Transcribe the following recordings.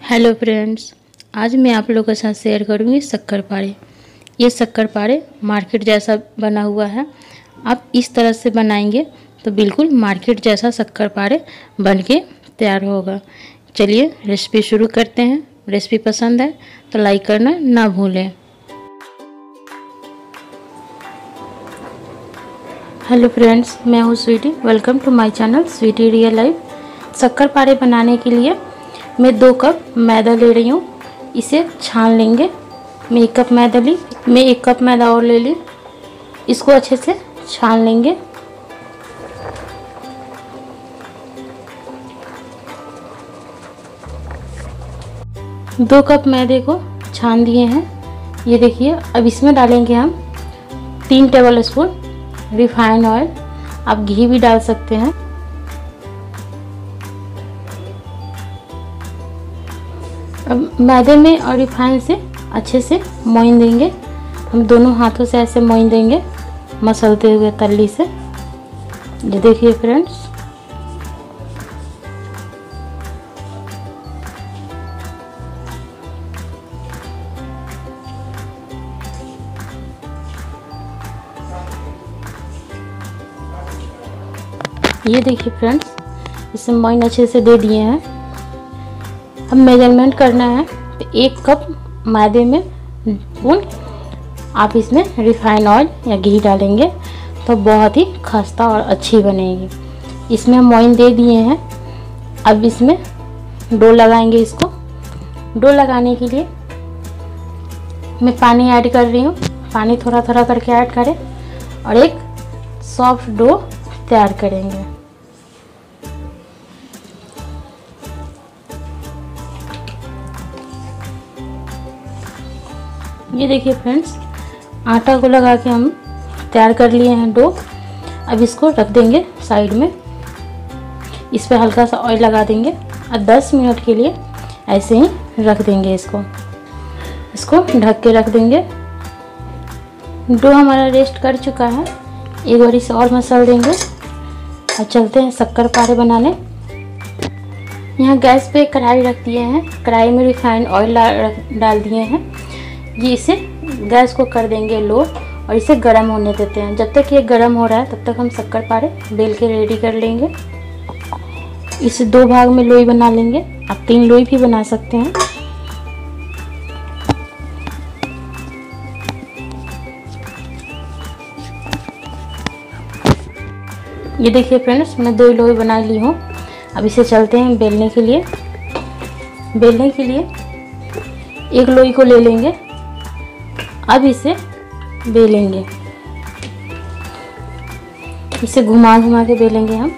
Hello friends, आज मैं आप लोगों के साथ शेयर करूंगी शक्करपारे। ये शक्करपारे मार्केट जैसा बना हुआ है। आप इस तरह से बनाएंगे तो बिल्कुल मार्केट जैसा शक्करपारे बन के तैयार होगा। चलिए रेसिपी शुरू करते हैं। रेसिपी पसंद है तो लाइक करना ना भूलें। हेलो फ्रेंड्स, मैं हूँ Sweety. Welcome to my channel Sweety real life. Shakarpare बनाने के लिए मैं 2 कप मैदा ले रही हूँ। इसे छान लेंगे। मैं 1 कप मैदा ली, मैं 1 कप मैदा और ले ली। इसको अच्छे से छान लेंगे। दो कप मैदे को छान दिए हैं। ये देखिए, अब इसमें डालेंगे हम 3 टेबल स्पून रिफाइंड ऑयल। आप घी भी डाल सकते हैं। अब मैदे में और रिफाइंड से अच्छे से मोइन देंगे। हम दोनों हाथों से ऐसे मोइन देंगे, मसलते हुए तल्ली से। ये देखिए फ्रेंड्स, ये देखिए फ्रेंड्स, इसे मोइन अच्छे से दे दिए हैं। अब मेजरमेंट करना है तो 1 कप मैदे में स्पून आप इसमें रिफाइंड ऑयल या घी डालेंगे तो बहुत ही खस्ता और अच्छी बनेगी। इसमें हम मोइन दे दिए हैं। अब इसमें डो लगाएंगे। इसको डो लगाने के लिए मैं पानी ऐड कर रही हूँ। पानी थोड़ा थोड़ा करके ऐड करें और एक सॉफ्ट डो तैयार करेंगे। ये देखिए फ्रेंड्स, आटा को लगा के हम तैयार कर लिए हैं डो। अब इसको रख देंगे साइड में। इस पे हल्का सा ऑयल लगा देंगे और 10 मिनट के लिए ऐसे ही रख देंगे। इसको ढक के रख देंगे। डो हमारा रेस्ट कर चुका है। एक बार इसे और मसल देंगे और चलते हैं शक्करपारे बनाने। यहाँ गैस पे कढ़ाई रख दिए हैं। कढ़ाई में रिफाइंड ऑयल डाल दिए हैं। ये इसे गैस को कर देंगे लो और इसे गर्म होने देते हैं। जब तक ये गर्म हो रहा है तब तक हम शक्करपारे बेल के रेडी कर लेंगे। इसे 2 भाग में लोई बना लेंगे। आप 3 लोई भी बना सकते हैं। ये देखिए फ्रेंड्स, मैं 2 लोई बना ली हूँ। अब इसे चलते हैं बेलने के लिए। बेलने के लिए एक लोई को ले लेंगे। अब इसे बेलेंगे। इसे घुमा घुमा के बेलेंगे हम।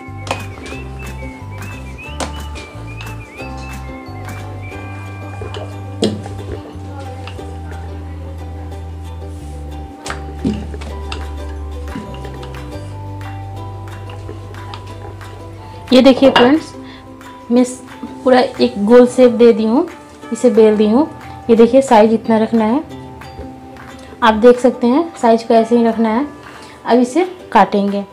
ये देखिए फ्रेंड्स, मैं पूरा एक गोल शेप दे दी हूँ। इसे बेल दी हूँ। ये देखिए, साइज इतना रखना है। आप देख सकते हैं साइज को ऐसे ही रखना है। अब इसे काटेंगे।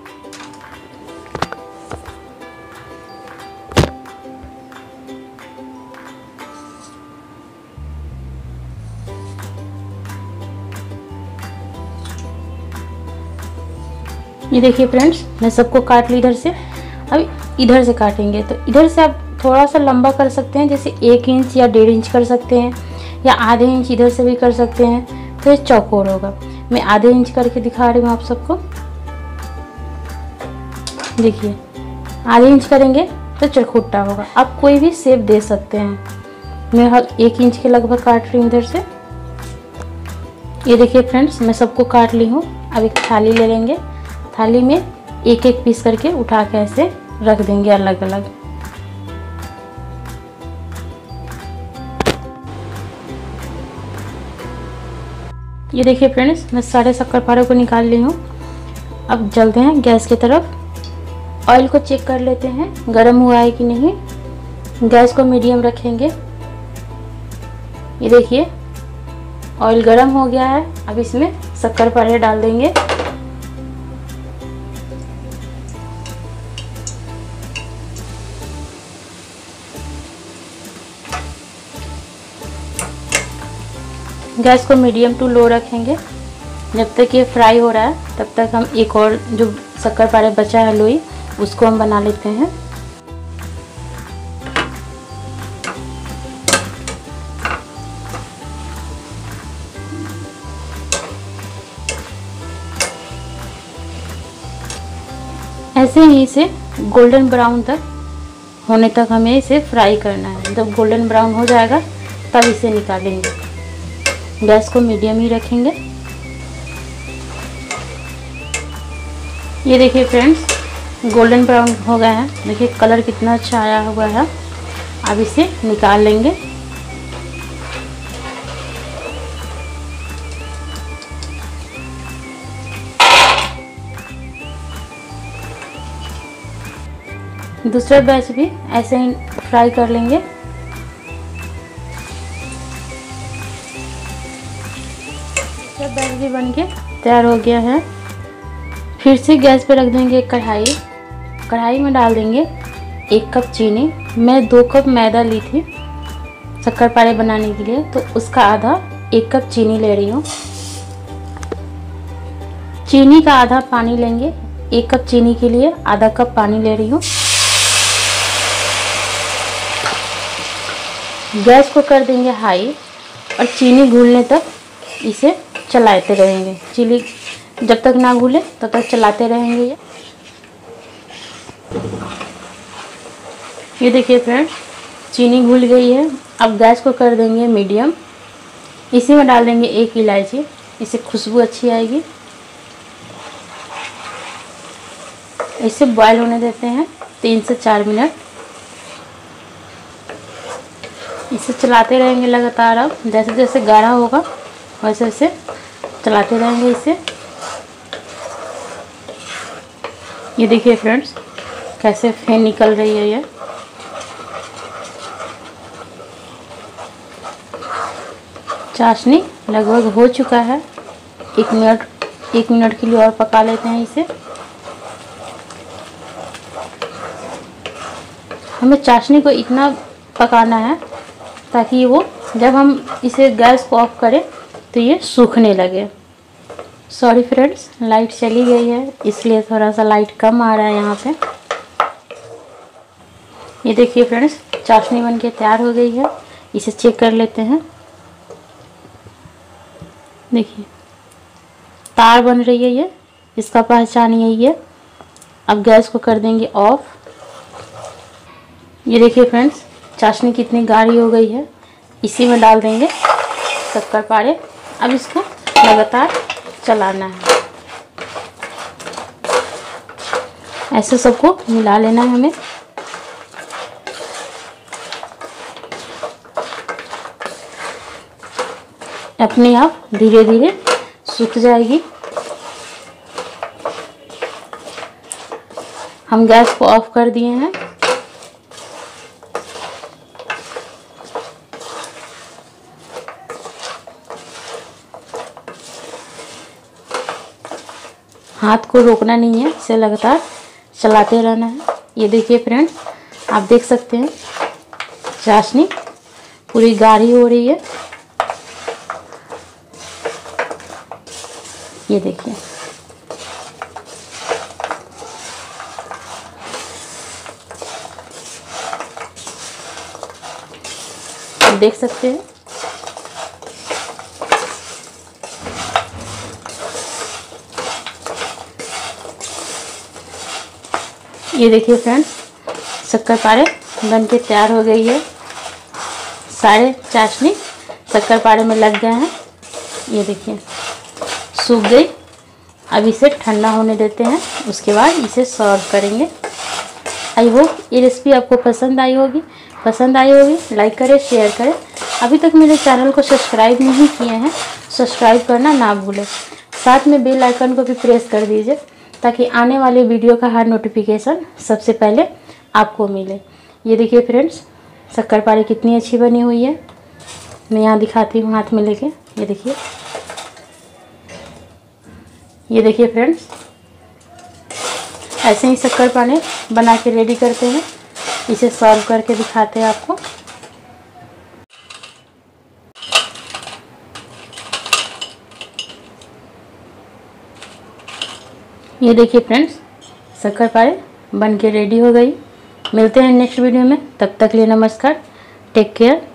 ये देखिए फ्रेंड्स, मैं सबको काट ली इधर से। अब इधर से काटेंगे तो इधर से आप थोड़ा सा लंबा कर सकते हैं, जैसे 1 इंच या 1.5 इंच कर सकते हैं, या आधे इंच इधर से भी कर सकते हैं तो ये चौकोर होगा। मैं आधे इंच करके दिखा रही हूँ आप सबको। देखिए, आधे इंच करेंगे तो चरखुट्टा होगा। आप कोई भी शेप दे सकते हैं। मैं 1 इंच के लगभग काट रही हूँ इधर से। ये देखिए फ्रेंड्स, मैं सबको काट ली हूँ। अब एक थाली ले लेंगे। थाली में एक एक पीस करके उठा के ऐसे रख देंगे अलग अलग। ये देखिए फ्रेंड्स, मैं सारे शक्करपारे को निकाल ली हूँ। अब चलते हैं गैस की तरफ। ऑयल को चेक कर लेते हैं गरम हुआ है कि नहीं। गैस को मीडियम रखेंगे। ये देखिए, ऑयल गरम हो गया है। अब इसमें शक्करपारे डाल देंगे। गैस को मीडियम टू लो रखेंगे। जब तक ये फ्राई हो रहा है तब तक हम एक और जो शक्करपारे बचा है लोई, उसको हम बना लेते हैं। ऐसे ही इसे गोल्डन ब्राउन तक होने तक हमें इसे फ्राई करना है। जब गोल्डन ब्राउन हो जाएगा तब इसे निकालेंगे। गैस को मीडियम ही रखेंगे। ये देखिए फ्रेंड्स, गोल्डन ब्राउन हो गया है। देखिए कलर कितना अच्छा आया हुआ है। अब इसे निकाल लेंगे। दूसरा बैच भी ऐसे ही फ्राई कर लेंगे। दूसरा बैच भी बनके तैयार हो गया है। फिर से गैस पे रख देंगे कढ़ाई। कढ़ाई में डाल देंगे 1 कप चीनी। मैं 2 कप मैदा ली थी शक्करपारे बनाने के लिए, तो उसका आधा 1 कप चीनी ले रही हूँ। चीनी का आधा पानी लेंगे। 1 कप चीनी के लिए आधा कप पानी ले रही हूँ। गैस को कर देंगे हाई और चीनी घुलने तक इसे चलाते रहेंगे। चीनी जब तक ना घुले तब तक चलाते रहेंगे। ये देखिए फ्रेंड्स, चीनी घुल गई है। अब गैस को कर देंगे मीडियम। इसी में डाल देंगे 1 इलायची, इससे खुशबू अच्छी आएगी। इसे बॉयल होने देते हैं 3 से 4 मिनट। इसे चलाते रहेंगे लगातार। अब जैसे जैसे गाढ़ा होगा वैसे वैसे चलाते रहेंगे इसे। ये देखिए फ्रेंड्स, कैसे फेन निकल रही है। ये चाशनी लगभग हो चुका है। 1 मिनट के लिए और पका लेते हैं इसे। हमें चाशनी को इतना पकाना है ताकि वो जब हम इसे गैस को ऑफ करें तो ये सूखने लगे। सॉरी फ्रेंड्स, लाइट चली गई है इसलिए थोड़ा सा लाइट कम आ रहा है यहाँ पे। ये देखिए फ्रेंड्स, चाशनी बनके तैयार हो गई है। इसे चेक कर लेते हैं। देखिए तार बन रही है ये, इसका पहचान यही है। अब गैस को कर देंगे ऑफ। ये देखिए फ्रेंड्स, चाशनी कितनी गाढ़ी हो गई है। इसी में डाल देंगे शक्करपारे। अब इसको लगातार चलाना है। ऐसे सबको मिला लेना है हमें। अपने आप धीरे धीरे सूख जाएगी। हम गैस को ऑफ कर दिए हैं। हाथ को रोकना नहीं है, इसे लगातार चलाते रहना है। ये देखिए फ्रेंड्स, आप देख सकते हैं चाशनी पूरी गाढ़ी हो रही है। ये देखिए, आप देख सकते हैं। ये देखिए फ्रेंड्स, शक्करपारे बनके तैयार हो गई है। सारे चाशनी शक्करपारे में लग गए हैं। ये देखिए सूख गई। अब इसे ठंडा होने देते हैं, उसके बाद इसे सर्व करेंगे। आई होप ये रेसिपी आपको पसंद आई होगी। लाइक करें, शेयर करें। अभी तक मेरे चैनल को सब्सक्राइब नहीं किए हैं, सब्सक्राइब करना ना भूलें। साथ में बेल आइकन को भी प्रेस कर दीजिए ताकि आने वाले वीडियो का हर नोटिफिकेशन सबसे पहले आपको मिले। ये देखिए फ्रेंड्स, शक्करपारे कितनी अच्छी बनी हुई है। मैं यहाँ दिखाती हूँ हाथ में लेके। ये देखिए फ्रेंड्स, ऐसे ही शक्करपारे बना के रेडी करते हैं। इसे सर्व करके दिखाते हैं आपको। ये देखिए फ्रेंड्स, शक्करपारे बन के रेडी हो गई। मिलते हैं नेक्स्ट वीडियो में, तब तक के लिए नमस्कार, टेक केयर।